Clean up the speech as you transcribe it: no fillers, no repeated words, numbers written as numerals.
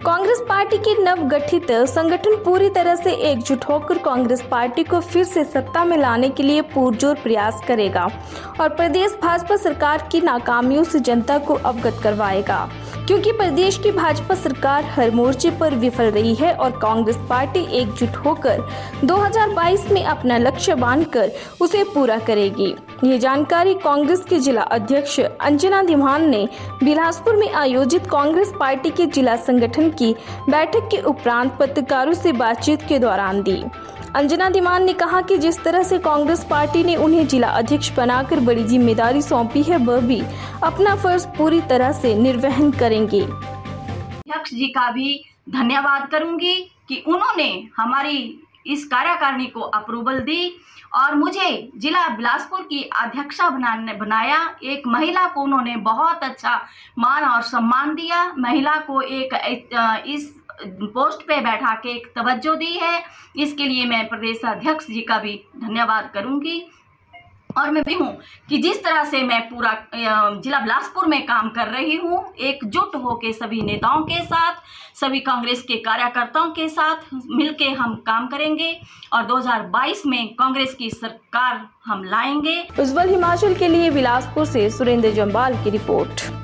Congress party के नवगठित संगठन पूरी तरह से एकजुट होकर कांग्रेस पार्टी को फिर से सत्ता में लाने के लिए पुरजोर प्रयास करेगा और प्रदेश भाजपा सरकार की नाकामियों से जनता को अवगत करवाएगा, क्योंकि प्रदेश की भाजपा सरकार हर मोर्चे पर विफल रही है और कांग्रेस पार्टी एकजुट होकर 2022 में अपना लक्ष्य बांधकर उसे पूरा करेगी। ये जानकारी कांग्रेस के जिला अध्यक्ष अंजना धीमान ने बिलासपुर में आयोजित कांग्रेस पार्टी के जिला संगठन की बैठक के उपरांत पत्रकारों से बातचीत के दौरान दी। अंजना धीमान ने कहा कि जिस तरह से कांग्रेस पार्टी ने उन्हें जिला अध्यक्ष बनाकर बड़ी जिम्मेदारी सौंपी है, वह भी अपना फर्ज पूरी तरह से निर्वहन करेंगे। अध्यक्ष जी का भी धन्यवाद करूंगी कि उन्होंने हमारी इस कार्यकारिणी को अप्रूवल दी और मुझे जिला बिलासपुर की अध्यक्षा बनाया। एक महिला को उन्होंने बहुत अच्छा मान और सम्मान दिया, महिला को एक इस पोस्ट पे बैठा के एक तवज्जो दी है। इसके लिए मैं प्रदेश अध्यक्ष जी का भी धन्यवाद करूंगी। और मैं भी हूँ कि जिस तरह से मैं पूरा जिला बिलासपुर में काम कर रही हूँ, एकजुट होकर सभी नेताओं के साथ, सभी कांग्रेस के कार्यकर्ताओं के साथ मिलके हम काम करेंगे और 2022 में कांग्रेस की सरकार हम लाएंगे। उज्जवल हिमाचल के लिए बिलासपुर से सुरेंद्र जम्वाल की रिपोर्ट।